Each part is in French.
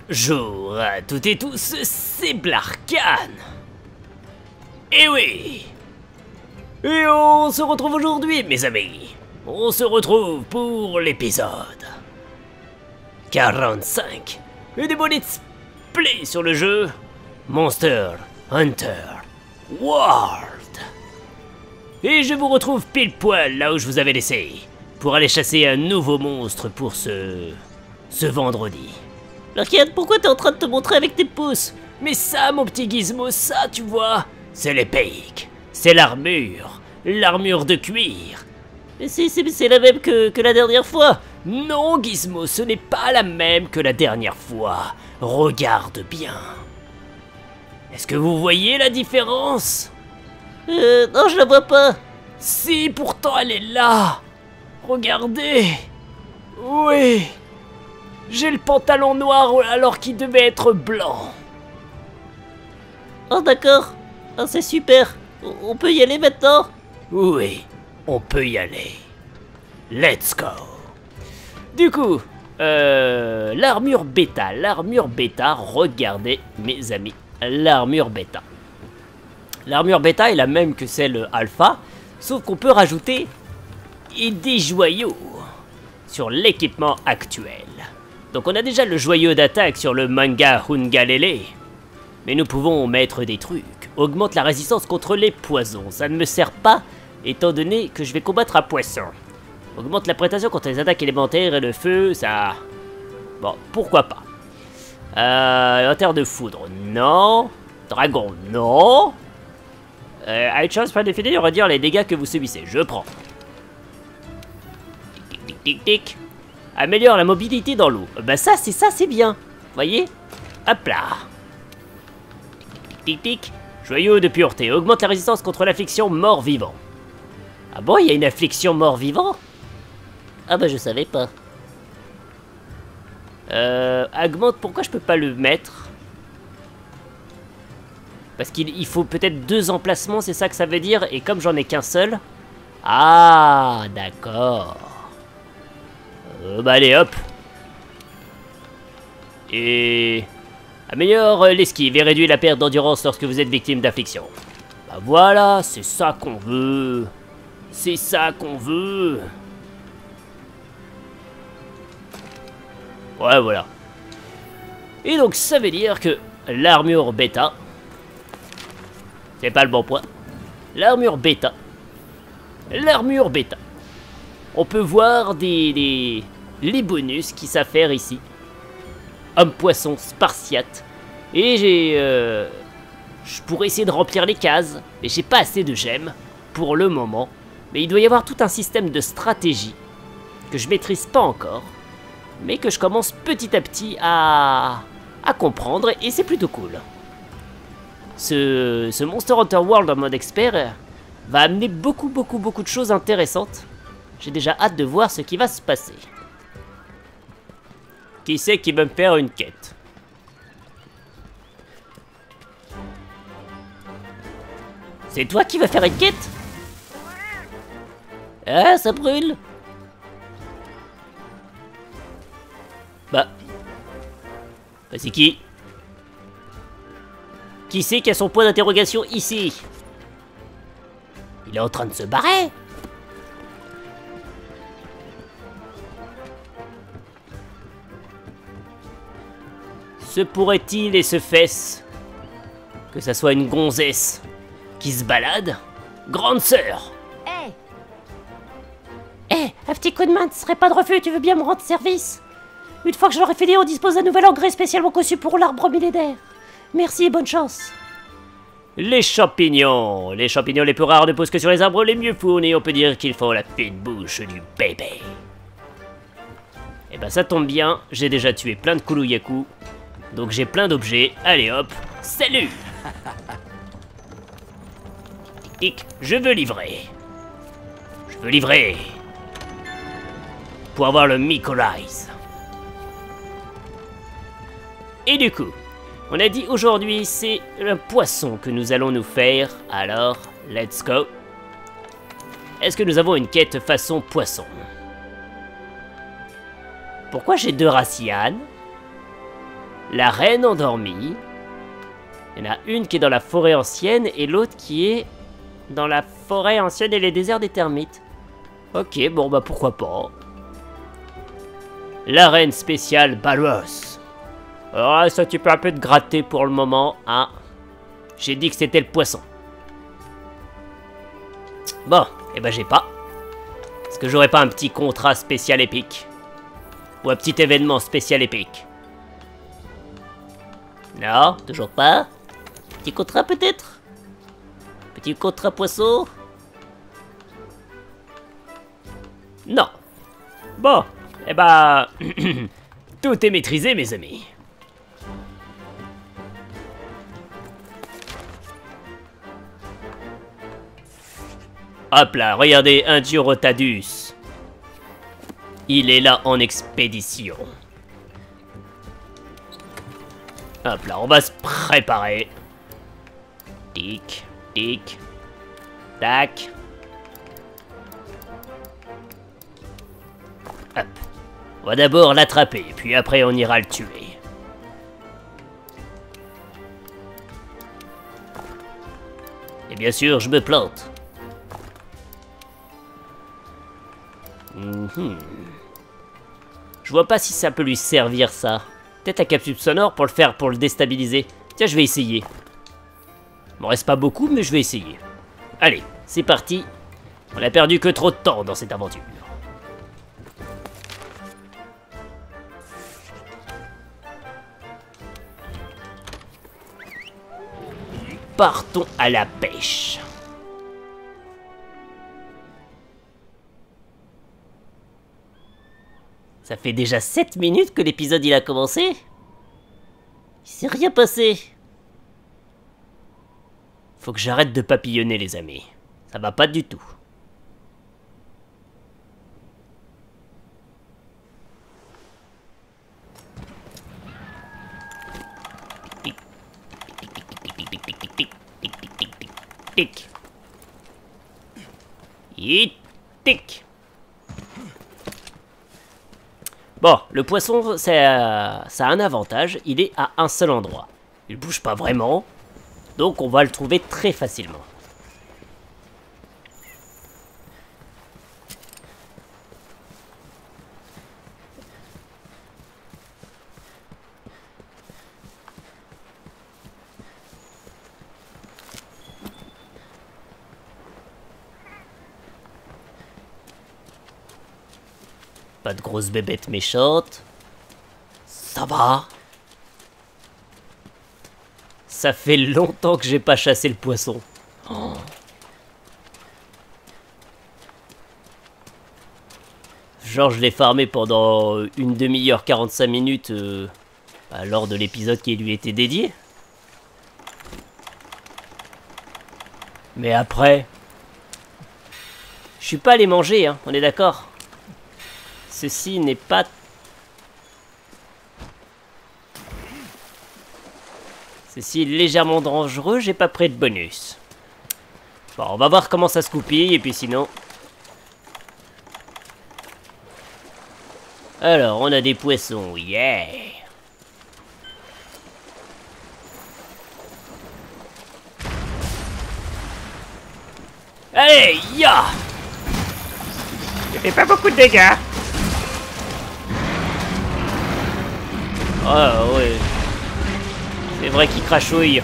Bonjour à toutes et tous, c'est Blarkan. Eh oui. Et on se retrouve aujourd'hui, mes amis. On se retrouve pour l'épisode 45 et des beaux let's play sur le jeu Monster Hunter World. Et je vous retrouve pile poil là où je vous avais laissé, pour aller chasser un nouveau monstre pour ce vendredi. Blarkan, pourquoi t'es en train de te montrer avec tes pouces? Mais ça, mon petit Gizmo, ça, tu vois, c'est l'épée, c'est l'armure de cuir. Mais c'est la même que la dernière fois. Non, Gizmo, ce n'est pas la même que la dernière fois. Regarde bien. Est-ce que vous voyez la différence? Non, je la vois pas. Si, pourtant elle est là. Regardez. Oui. J'ai le pantalon noir alors qu'il devait être blanc. Oh d'accord. Oh, c'est super. On peut y aller maintenant? Oui, on peut y aller. Let's go. Du coup, l'armure bêta, regardez mes amis, l'armure bêta. L'armure bêta est la même que celle alpha, sauf qu'on peut rajouter des joyaux sur l'équipement actuel. Donc on a déjà le joyau d'attaque sur le manga Hungalele, mais nous pouvons mettre des trucs. Augmente la résistance contre les poisons, ça ne me sert pas étant donné que je vais combattre un poisson. Augmente la prétention contre les attaques élémentaires et le feu, ça... Bon, pourquoi pas. Élémentaire de foudre, non. Dragon, non. À une chance prédéfinie, on va dire les dégâts que vous subissez, je prends. Tic, tic, tic, tic. Améliore la mobilité dans l'eau. Bah ça c'est bien. Voyez? Hop là. Tic, tic, tic. Joyau de pureté. Augmente la résistance contre l'affliction mort-vivant. Ah bon, il y a une affliction mort-vivant? Ah bah je savais pas. Augmente, pourquoi je peux pas le mettre? Parce qu'il faut peut-être 2 emplacements, c'est ça que ça veut dire? Et comme j'en ai qu'un seul... Ah, d'accord. Bah allez, hop. Et... Améliore l'esquive et réduit la perte d'endurance lorsque vous êtes victime d'affliction. Bah voilà, c'est ça qu'on veut. C'est ça qu'on veut. Ouais, voilà. Et donc ça veut dire que l'armure bêta... C'est pas le bon point. L'armure bêta. On peut voir les bonus qui s'affairent ici. Homme-poisson spartiate. Et je pourrais essayer de remplir les cases, mais j'ai pas assez de gemmes pour le moment. Mais il doit y avoir tout un système de stratégie que je maîtrise pas encore, mais que je commence petit à petit à comprendre, et c'est plutôt cool. Ce Monster Hunter World en mode expert va amener beaucoup de choses intéressantes. J'ai déjà hâte de voir ce qui va se passer. Qui c'est qui va me faire une quête? C'est toi qui vas faire une quête? Ah, ça brûle. Bah c'est qui? Qui c'est qui a son point d'interrogation ici? Il est en train de se barrer? Se pourrait-il et se fait-ce que ça soit une gonzesse qui se balade? Grande sœur! Un petit coup de main ne serait pas de refus, tu veux bien me rendre service? Une fois que je l'aurai fini, on dispose d'un nouvel engrais spécialement conçu pour l'arbre millénaire. Merci et bonne chance. Les champignons les plus rares ne poussent que sur les arbres les mieux fournis, on peut dire qu'ils font la fine bouche du bébé. Et ben ça tombe bien, j'ai déjà tué plein de Kuluyaku, donc j'ai plein d'objets, allez hop, salut. Tic tic, je veux livrer. Pour avoir le Mycorrhize. Et du coup, on a dit aujourd'hui c'est un poisson que nous allons nous faire, alors let's go. Est-ce que nous avons une quête façon poisson? Pourquoi j'ai 2 Racianes? la reine endormie. Il y en a une qui est dans la forêt ancienne et l'autre qui est dans la forêt ancienne et les déserts des termites. Ok, bon bah pourquoi pas. La reine spéciale Balros. Alors ça tu peux un peu te gratter pour le moment, hein. J'ai dit que c'était le poisson. Bon, et ben j'ai pas. Est-ce que j'aurais pas un petit contrat spécial épique? Ou un petit événement spécial épique? Non, toujours pas. Petit contrat peut-être? Petit contrat poisson? Non. Bon, eh ben... tout est maîtrisé, mes amis. Hop là, regardez, un dieu Rotadus. Il est là en expédition. Hop là, on va se préparer. Tic, tic, tac. Hop. On va d'abord l'attraper, puis après on ira le tuer. Et bien sûr, je me plante. Je vois pas si ça peut lui servir ça. Peut-être la capsule sonore pour le déstabiliser. Tiens, je vais essayer. Il m'en reste pas beaucoup, mais je vais essayer. Allez, c'est parti. On a perdu que trop de temps dans cette aventure. Partons à la pêche. Ça fait déjà 7 minutes que l'épisode il a commencé. Il s'est rien passé. Faut que j'arrête de papillonner les amis. Ça va pas du tout. Tic. Tic. Bon, le poisson, ça a un avantage, il est à un seul endroit. Il bouge pas vraiment, donc on va le trouver très facilement. Pas de grosses bébêtes méchantes. Ça va. Ça fait longtemps que j'ai pas chassé le poisson. Oh. Genre je l'ai farmé pendant une demi-heure, 45 minutes lors de l'épisode qui lui était dédié. Mais après... Je suis pas allé manger, hein, on est d'accord? Ceci n'est pas... Ceci est légèrement dangereux, j'ai pas pris de bonus. Bon, on va voir comment ça se goupille, et puis sinon... Alors, on a des poissons, yeah! Allez, ya! Il fait pas beaucoup de dégâts! Ah ouais. C'est vrai qu'il crachouille.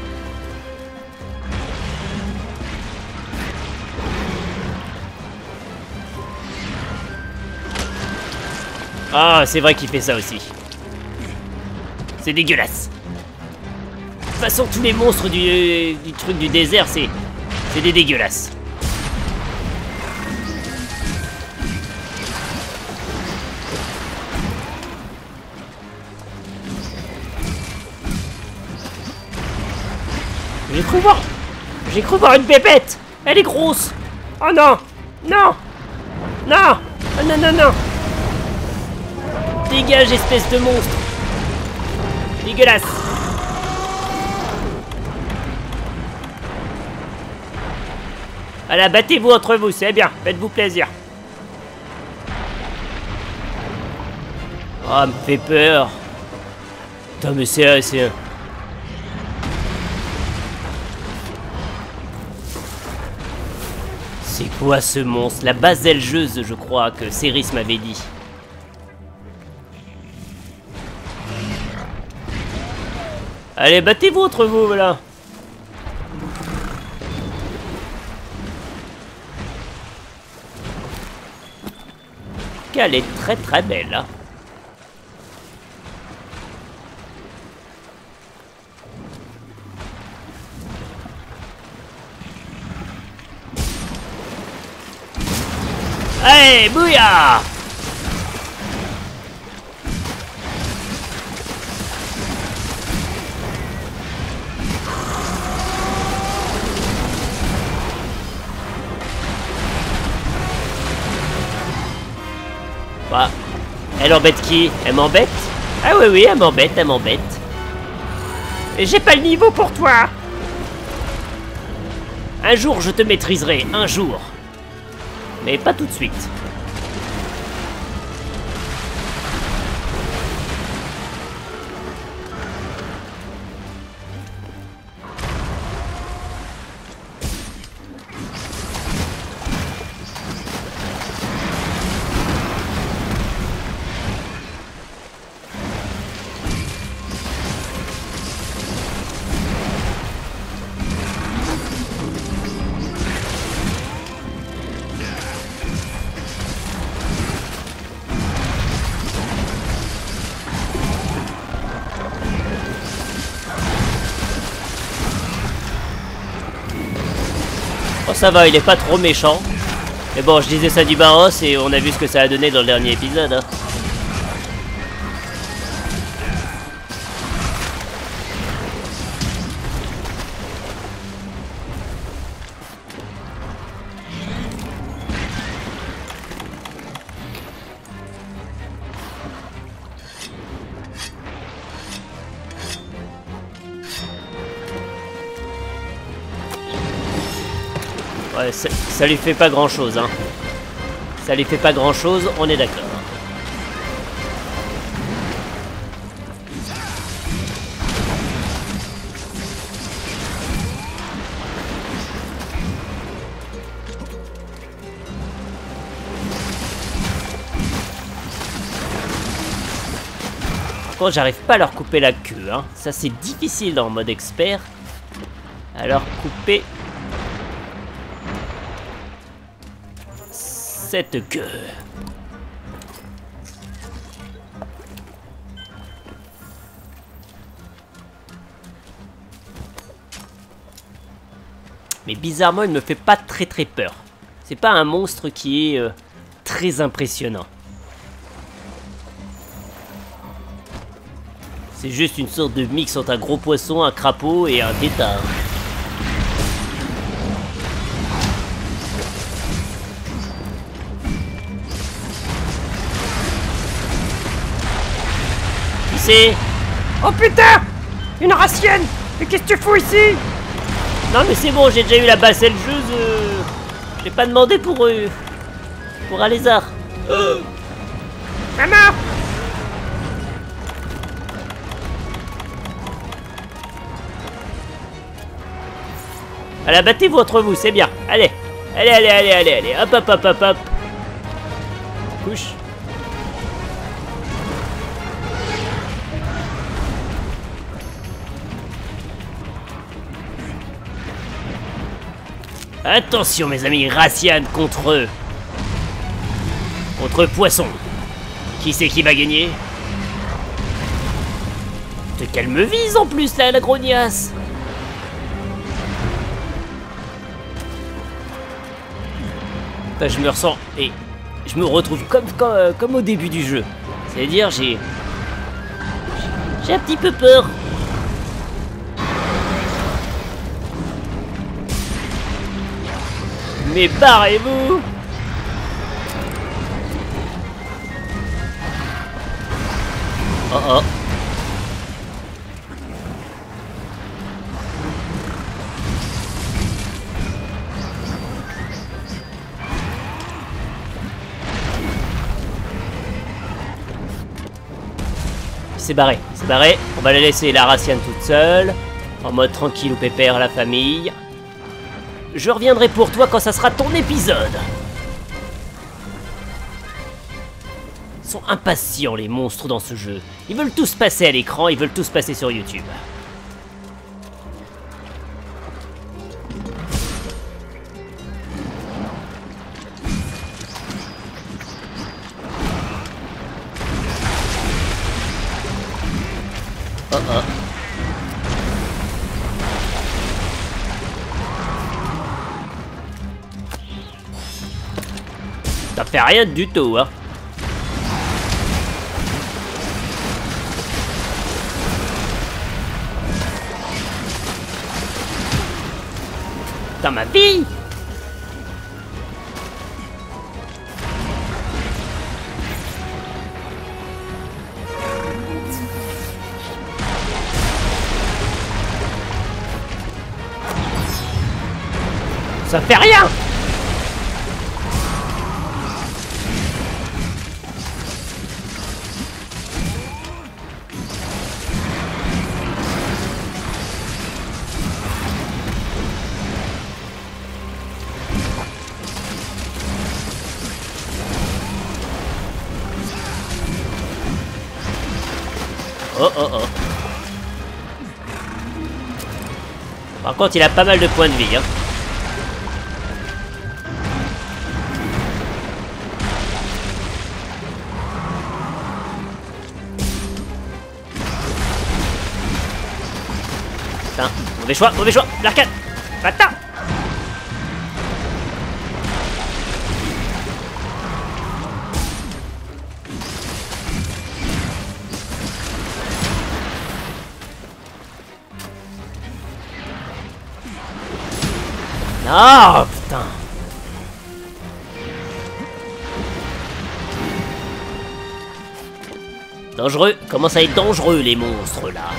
Ah, c'est vrai qu'il fait ça aussi. C'est dégueulasse. De toute façon, tous les monstres du truc du désert, c'est des dégueulasses. J'ai cru voir une pépette. Elle est grosse. Oh non. Non. Non. Oh non, non, non. Dégage, espèce de monstre. Dégueulasse. Voilà, battez-vous entre vous, c'est bien. Faites-vous plaisir. Oh, me fait peur. Putain, mais c'est... C'est quoi ce monstre? La baselgeuse, je crois, que Céris m'avait dit. Allez, battez-vous entre vous, voilà. Elle est très très belle, hein. Allez, bouillard! Bah, elle embête qui? Elle m'embête? Ah oui, oui, elle m'embête, elle m'embête. J'ai pas le niveau pour toi! Un jour, je te maîtriserai, un jour. Mais pas tout de suite. Oh, ça va, il est pas trop méchant. Mais bon, je disais ça du Barros et on a vu ce que ça a donné dans le dernier épisode, hein. Ouais, ça lui fait pas grand chose, hein. Ça lui fait pas grand chose, on est d'accord. Par contre, j'arrive pas à leur couper la queue, hein. Ça, c'est difficile dans le mode expert. À leur couper cette queue. Mais bizarrement, il me fait pas très peur. C'est pas un monstre qui est très impressionnant. C'est juste une sorte de mix entre un gros poisson, un crapaud et un tétard. Oh putain! Une racienne! Mais qu'est-ce que tu fous ici? Non mais c'est bon, j'ai déjà eu la baselgeuse. J'ai pas demandé pour un lézard. Maman! Allez, battez-vous entre vous, c'est bien. Allez, allez, hop, hop, hop, hop, hop. Couche. Attention mes amis, Racian contre Poisson. Qui c'est qui va gagner? Qu'elle me vise en plus là, la grognasse. Enfin, je me ressens et je me retrouve comme au début du jeu. C'est-à-dire j'ai un petit peu peur. Mais barrez-vous! Oh oh! c'est barré, c'est barré. On va la laisser la Raciane toute seule. En mode tranquille ou pépère, la famille. Je reviendrai pour toi quand ça sera ton épisode. Ils sont impatients les monstres dans ce jeu. Ils veulent tous passer à l'écran, ils veulent tous passer sur YouTube. Oh oh. Ça fait rien du tout, hein. Dans ma vie. Ça fait rien. Oh oh oh. Par contre, il a pas mal de points de vie, hein. Putain, mauvais choix, l'arcade. Attends. Ah, putain. Dangereux, commence à être dangereux les monstres là.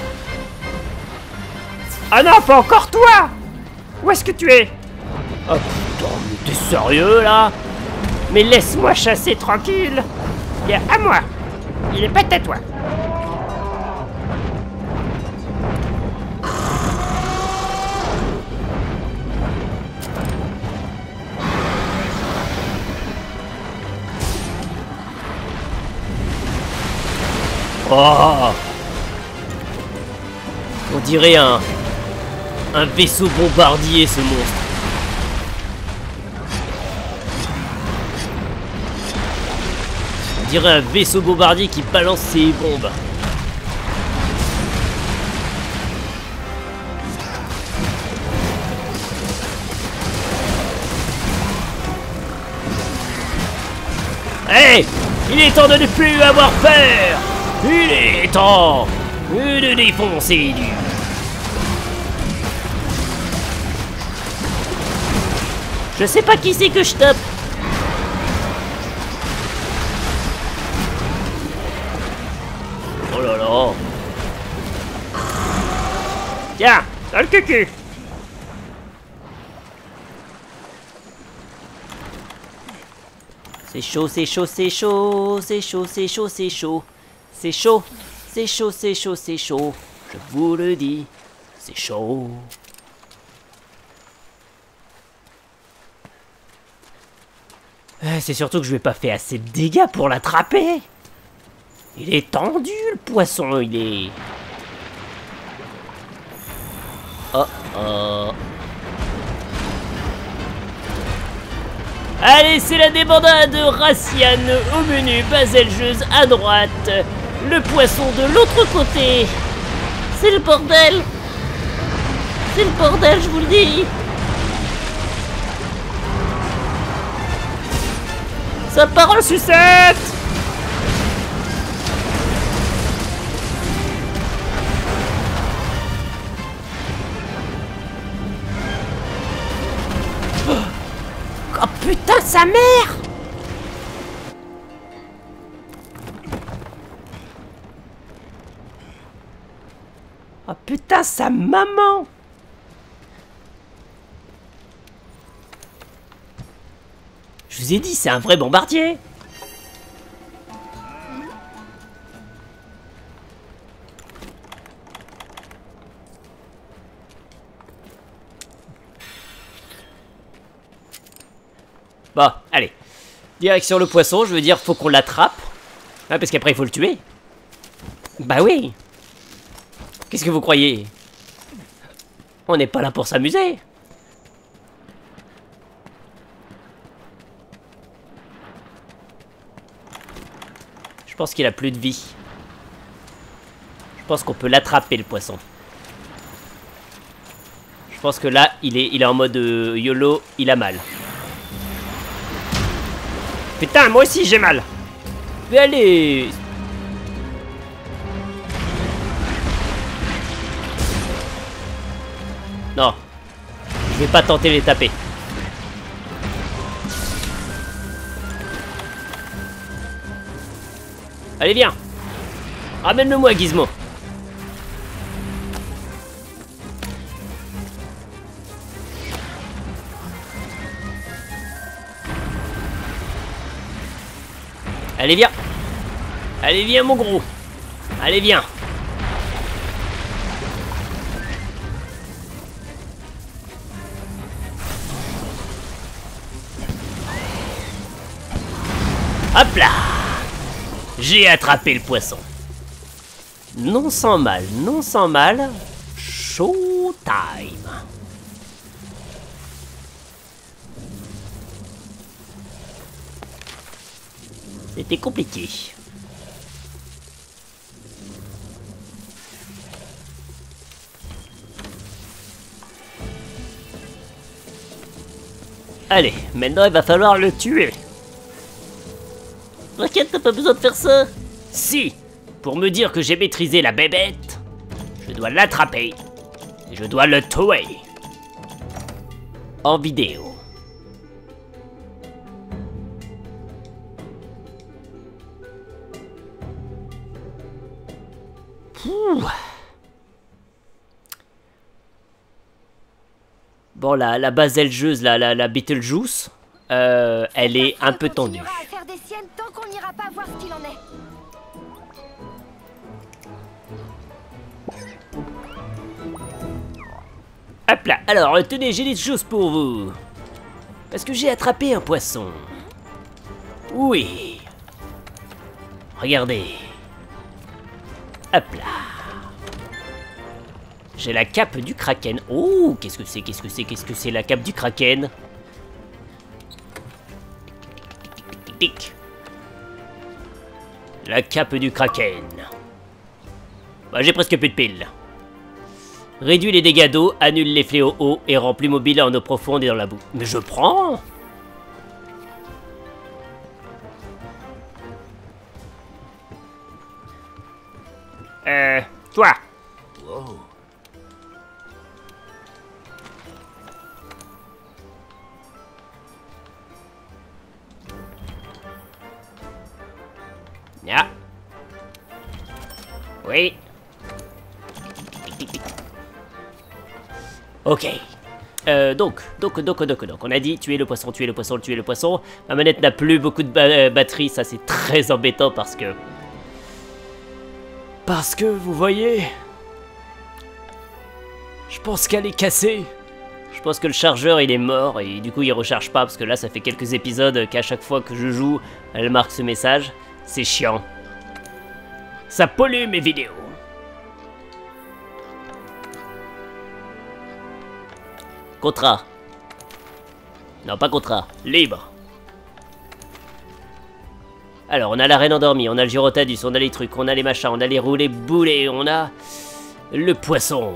Ah non, pas encore toi! Où est-ce que tu es? Oh putain, mais t'es sérieux là? Mais laisse-moi chasser tranquille! Il est à moi! Il est pas à toi! Oh! On dirait un vaisseau bombardier ce monstre. On dirait un vaisseau bombardier qui balance ses bombes. Hey! Il est temps de ne plus avoir peur! Il est temps de défoncer du... Je sais pas qui c'est que je tape. Oh là là. Tiens, dans le cucu! C'est chaud, c'est chaud, c'est chaud, c'est chaud, c'est chaud, c'est chaud. C'est chaud, c'est chaud, c'est chaud, c'est chaud. Je vous le dis, c'est chaud. C'est surtout que je lui ai pas fait assez de dégâts pour l'attraper. Il est tendu le poisson, il est... Oh oh. Allez, c'est la débandade. Raciane au menu, Baselgeuse à droite, le poisson de l'autre côté. C'est le bordel. C'est le bordel, je vous le dis. Ça part en sucette! Oh putain, sa mère! Oh putain, sa maman! Je vous ai dit, c'est un vrai bombardier. Bon, allez. Direction le poisson, je veux dire, faut qu'on l'attrape. Ah, parce qu'après, il faut le tuer. Bah oui. Qu'est-ce que vous croyez? On n'est pas là pour s'amuser. Je pense qu'il a plus de vie. Je pense qu'on peut l'attraper, le poisson. Je pense que là, il est en mode YOLO, il a mal. Putain, moi aussi j'ai mal. Mais allez. Non. Je vais pas tenter de les taper. Allez, viens. Ramène-le-moi, Gizmo. Allez, viens. Allez, viens, mon gros. Allez, viens. Hop là. J'ai attrapé le poisson. Non sans mal, non sans mal. Showtime. C'était compliqué. Allez, maintenant il va falloir le tuer. T'inquiète, t'as pas besoin de faire ça. Si, pour me dire que j'ai maîtrisé la bébête, je dois l'attraper. Et je dois le tuer. En vidéo. Ouh. Bon, la baselgeuse, la Beetlejuice, elle est un peu tendue. À faire des siennes tant qu'on n'ira pas voir ce qu'il en est. Hop là, alors tenez, j'ai des choses pour vous. Parce que j'ai attrapé un poisson. Oui. Regardez. Hop là. J'ai la cape du Kraken. Oh, qu'est-ce que c'est, qu'est-ce que c'est, qu'est-ce que c'est la cape du Kraken? Tic. La cape du Kraken. Bah, j'ai presque plus de piles. Réduit les dégâts d'eau, annule les fléaux hauts et rend plus mobile en eau profonde et dans la boue. Mais je prends. Toi. Ya. Oui. Ok. Donc, on a dit tuer le poisson, tuer le poisson, tuer le poisson. Ma manette n'a plus beaucoup de batterie, ça c'est très embêtant parce que... vous voyez... Je pense qu'elle est cassée. Je pense que le chargeur il est mort et du coup il recharge pas parce que là ça fait quelques épisodes qu'à chaque fois que je joue, elle marque ce message. C'est chiant. Ça pollue mes vidéos. Contrat. Non, pas contrat. Libre. Alors, on a la reine endormie, on a le Gyrotadus, on a les trucs, on a les machins, on a les roulés boulets, on a... le poisson.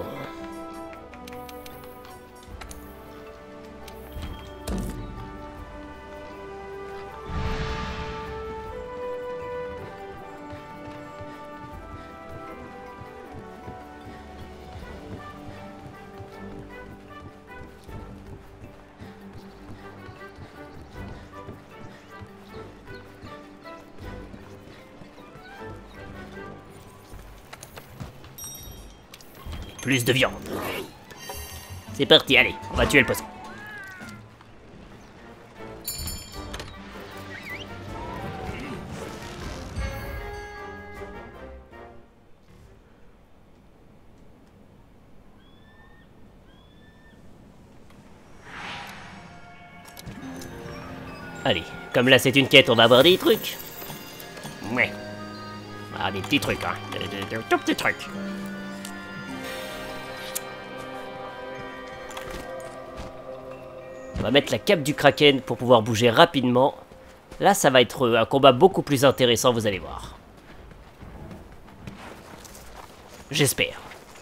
Plus de viande. C'est parti, allez, on va tuer le poisson. Allez, comme là c'est une quête, on va avoir des trucs. Ouais. Ah, des petits trucs, hein. Des tout petits trucs. On va mettre la cape du Kraken pour pouvoir bouger rapidement. Là, ça va être un combat beaucoup plus intéressant, vous allez voir. J'espère.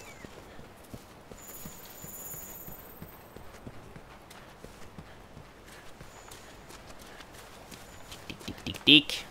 Tic, tic, tic, tic.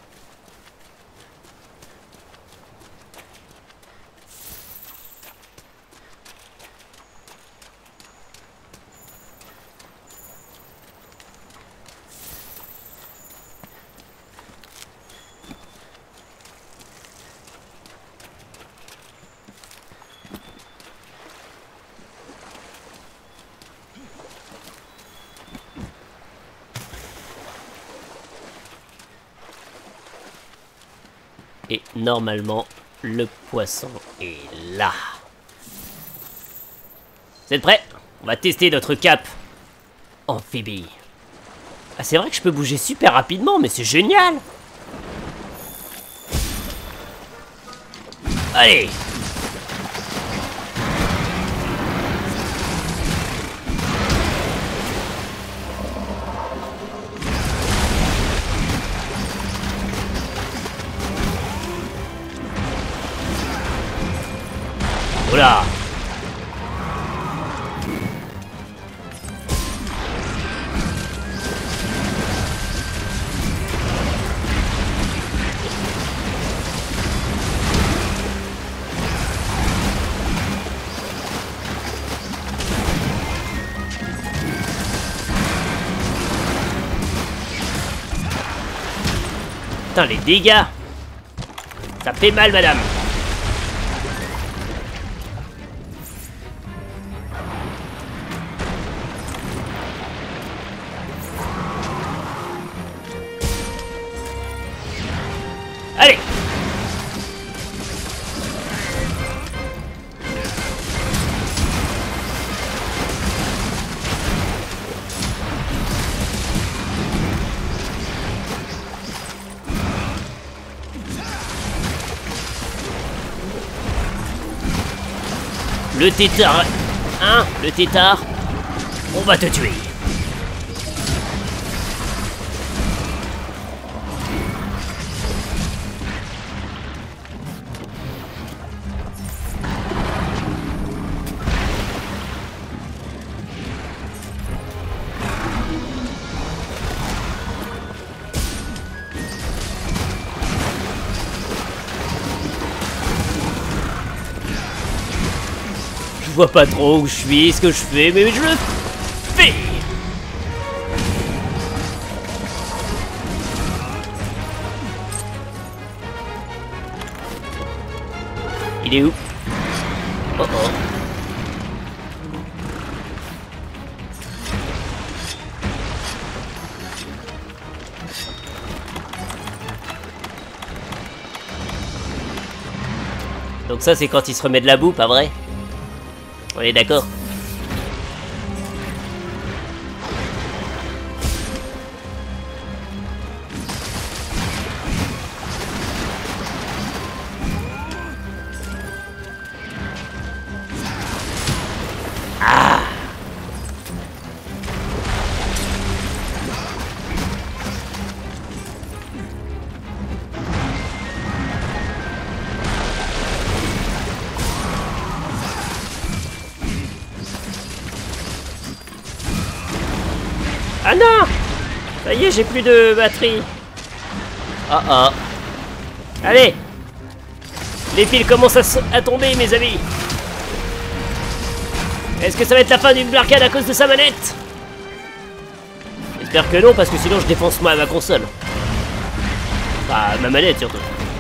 Et normalement, le poisson est là. Vous êtes prêts? On va tester notre cape amphibie. Ah, c'est vrai que je peux bouger super rapidement, mais c'est génial! Allez! Oula! Putain, les dégâts! Ça fait mal, madame! Allez! Le tétard... Hein? Le tétard? On va te tuer. Je vois pas trop où je suis, ce que je fais, mais je le fais. Il est où? Oh oh. Donc ça c'est quand il se remet de la boue, pas vrai? On est d'accord. Ah! Ah non! Ça y est, j'ai plus de batterie. Ah ah. Allez! Les piles commencent à tomber, mes amis. Est-ce que ça va être la fin d'une arcade à cause de sa manette? J'espère que non, parce que sinon je défonce moi ma console. Enfin, ma manette surtout.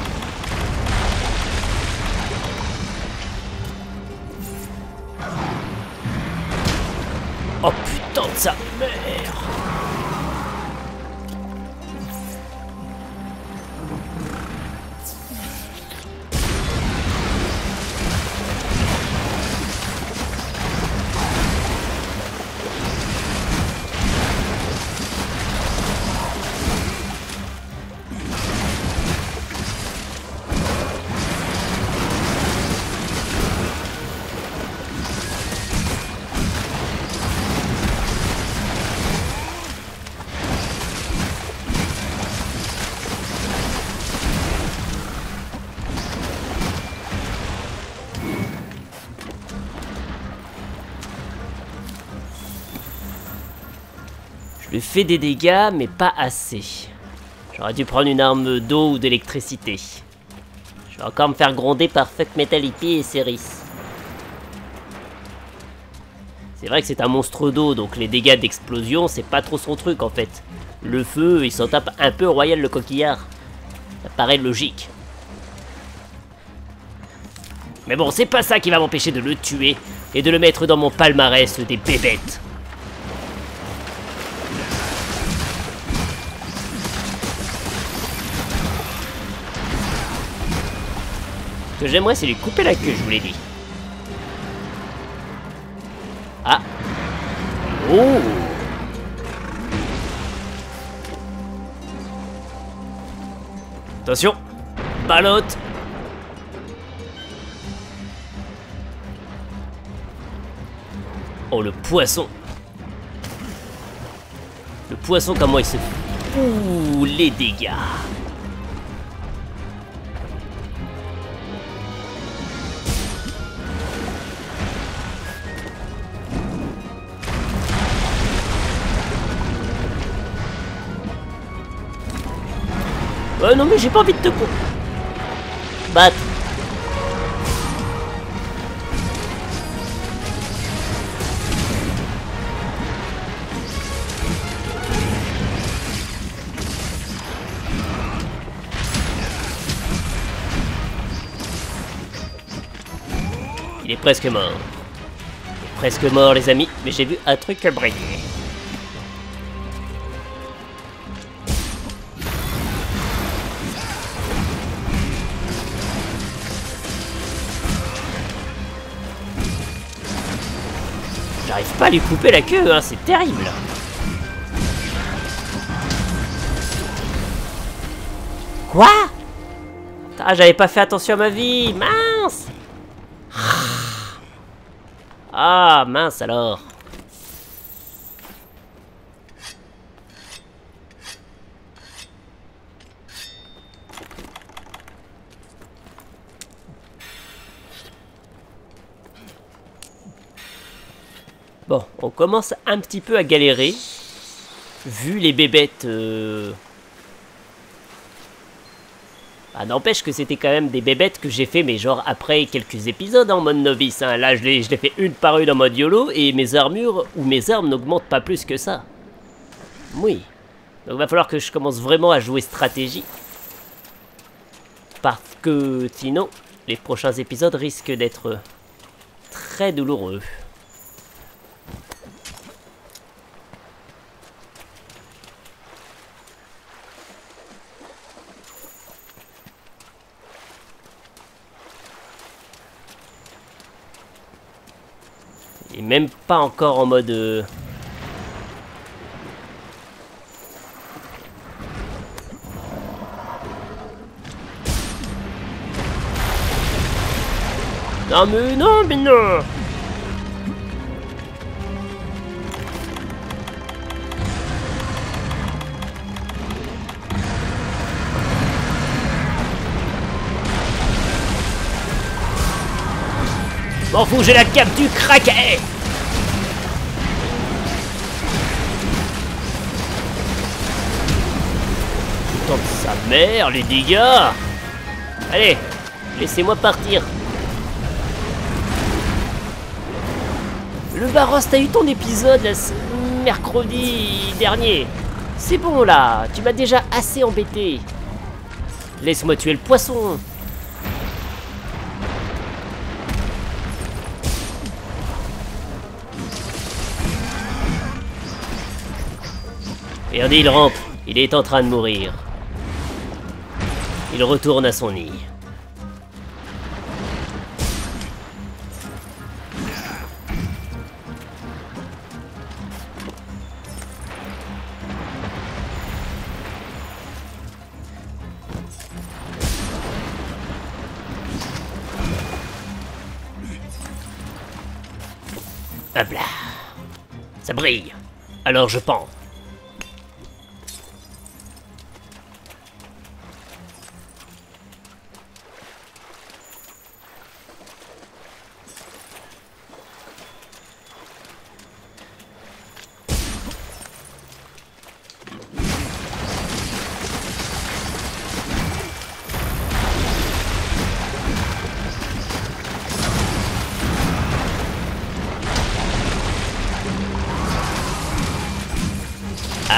Oh putain de sa mère! Je lui fais des dégâts, mais pas assez. J'aurais dû prendre une arme d'eau ou d'électricité. Je vais encore me faire gronder par Fuck Metality et Ceris. C'est vrai que c'est un monstre d'eau, donc les dégâts d'explosion, c'est pas trop son truc en fait. Le feu, il s'en tape un peu Royal le coquillard. Ça paraît logique. Mais bon, c'est pas ça qui va m'empêcher de le tuer et de le mettre dans mon palmarès des bébêtes. Ce que j'aimerais, c'est lui couper la queue, je vous l'ai dit. Ah. Oh. Attention. Ballotte. Oh, le poisson. Le poisson, comment il se fait. Ouh, les dégâts. Non mais j'ai pas envie de te battre. Il est presque mort. Il est presque mort les amis, mais j'ai vu un truc briller. J'arrive pas à lui couper la queue, hein, c'est terrible. Quoi? Ah, j'avais pas fait attention à ma vie, mince. Ah, mince alors. Bon, on commence un petit peu à galérer, vu les bébêtes. Ah, n'empêche que c'était quand même des bébêtes que j'ai fait, mais genre après quelques épisodes en mode novice. Hein. Là, je l'ai fait une par une en mode YOLO, et mes armures ou mes armes n'augmentent pas plus que ça. Oui. Donc il va falloir que je commence vraiment à jouer stratégie. Parce que sinon, les prochains épisodes risquent d'être très douloureux. Et même pas encore en mode... Non mais non, mais non. M'en fous, j'ai la cape du craquet. Putain de sa mère, les dégâts. Allez, laissez-moi partir. Le Barros, t'as eu ton épisode là, mercredi dernier. C'est bon là, tu m'as déjà assez embêté. Laisse-moi tuer le poisson. Regardez, il rampe. Il est en train de mourir. Il retourne à son nid. Hop là. Ça brille. Alors je pends.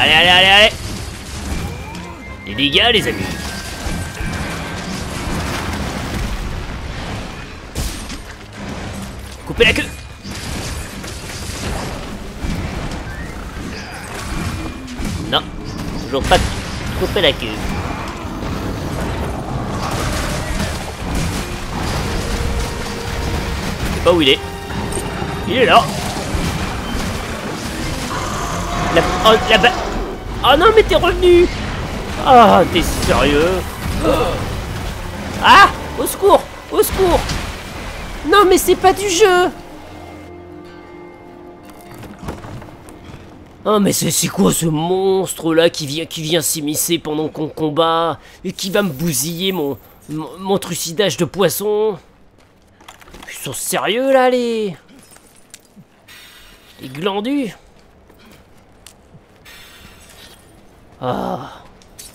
Allez, allez, allez, allez. Les dégâts, les amis. Coupez la queue. Non, toujours pas couper la queue. Je sais pas où il est. Il est là. Oh non, mais t'es revenu. Ah, t'es sérieux? Ah, au secours, au secours. Non, mais c'est pas du jeu. Oh, mais c'est quoi ce monstre là qui vient s'immiscer pendant qu'on combat et qui va me bousiller mon trucidage de poisson? Ils sont sérieux là, les glandus? Ah.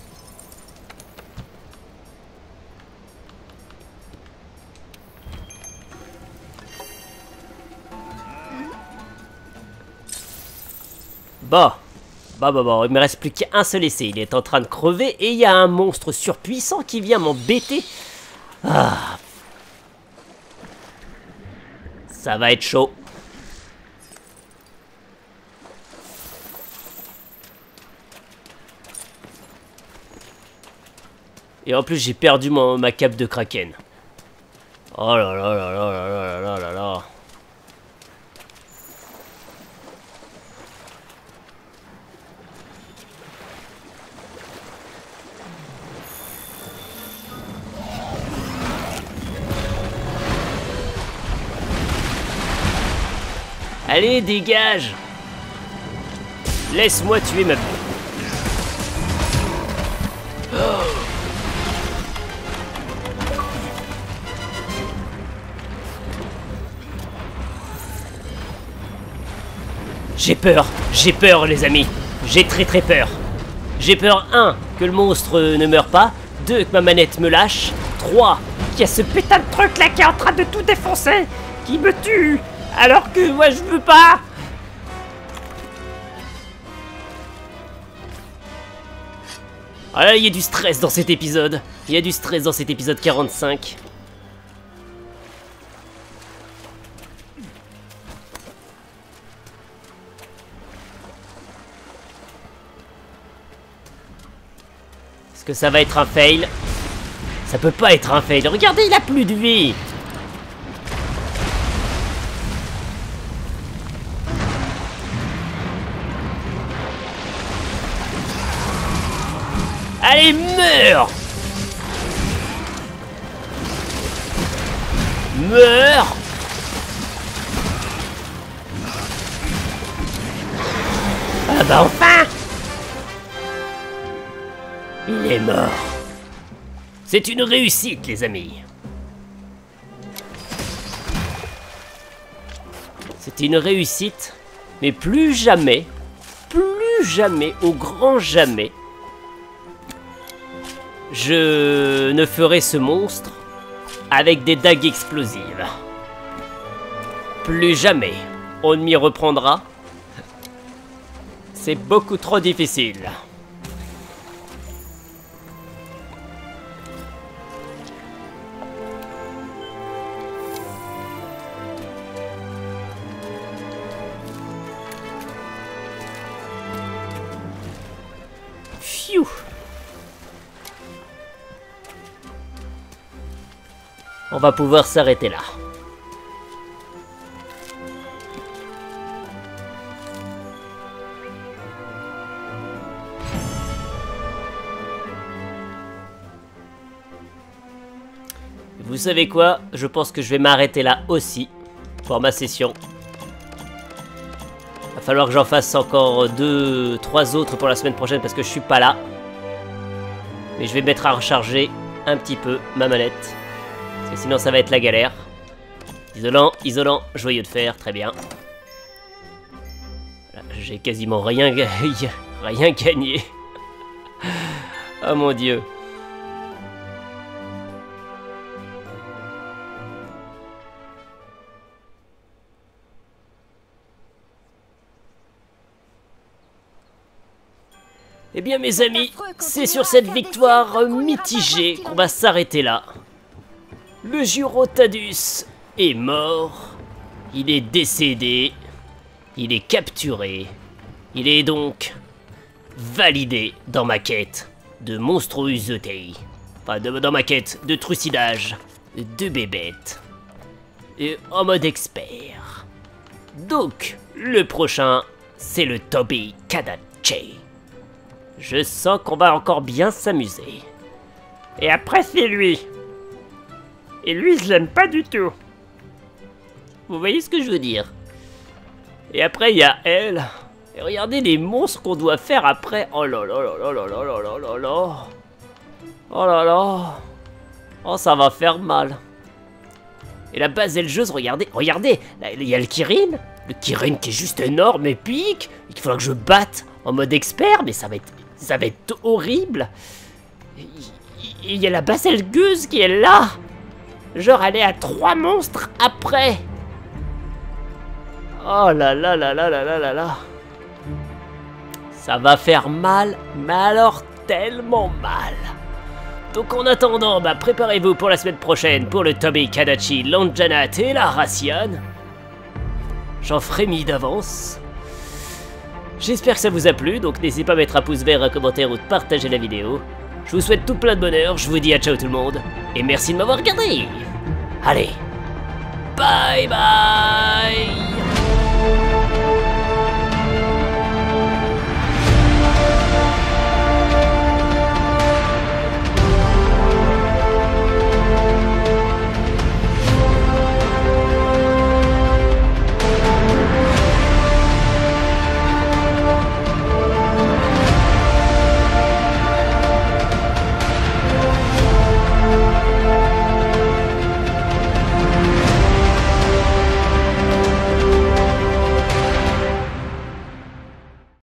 Bah, il me reste plus qu'un seul essai. Il est en train de crever et il y a un monstre surpuissant qui vient m'embêter. Ah. Ça va être chaud. Et en plus, j'ai perdu ma cape de kraken. Oh là là là là là là là là là. Allez, dégage! Laisse-moi tuer ma... J'ai peur les amis, j'ai très peur. J'ai peur 1, que le monstre ne meure pas, 2, que ma manette me lâche, 3, Il y a ce putain de truc là qui est en train de tout défoncer, qui me tue, alors que moi je veux pas. ah là, il y a du stress dans cet épisode. Il y a du stress dans cet épisode 45. Est-ce que ça va être un fail? Ça peut pas être un fail. Regardez, il a plus de vie. Allez, meurs! Meurs! Ah bah enfin! Il est mort. C'est une réussite, les amis. C'est une réussite, mais plus jamais, au grand jamais, je ne ferai ce monstre avec des dagues explosives. Plus jamais on ne m'y reprendra. C'est beaucoup trop difficile. Pfiou. On va pouvoir s'arrêter là. Vous savez quoi? Je pense que je vais m'arrêter là aussi pour ma session. Va falloir que j'en fasse encore 2-3 autres pour la semaine prochaine parce que je suis pas là. Mais je vais mettre à recharger un petit peu ma manette. Parce que sinon ça va être la galère. Isolant, isolant, joyeux de fer, très bien. J'ai quasiment rien gagné. Oh mon dieu. Eh bien mes amis, c'est sur cette victoire mitigée qu'on va s'arrêter là. Le Jurotadus est mort, il est décédé, il est capturé, il est donc validé dans ma quête de monstruosité, enfin dans ma quête de trucidage de bébêtes, et en mode expert. Donc, le prochain, c'est le Toby Kadachi. Je sens qu'on va encore bien s'amuser. Et après, c'est lui. Et lui, je l'aime pas du tout. Vous voyez ce que je veux dire? Et après, il y a elle. Et regardez les monstres qu'on doit faire après. Oh là là là là là là là là là là. Oh là là. Oh, ça va faire mal. Et la baselgeuse, regardez. Regardez, là, il y a le Kirin. Le Kirin qui est juste énorme, épique. Et qu'il faudra que je batte en mode expert. Mais ça va être horrible. Il y a la baselgeuse qui est là. Genre, elle est à 3 monstres après. Oh là là là là là là là là. Ça va faire mal, mais alors tellement mal. Donc en attendant, bah préparez-vous pour la semaine prochaine pour le Toby Kadachi, Lonjanat et la Racian. J'en frémis d'avance. J'espère que ça vous a plu, donc n'hésitez pas à mettre un pouce vert, un commentaire ou de partager la vidéo. Je vous souhaite tout plein de bonheur, je vous dis à ciao tout le monde, et merci de m'avoir regardé. Allez, bye bye.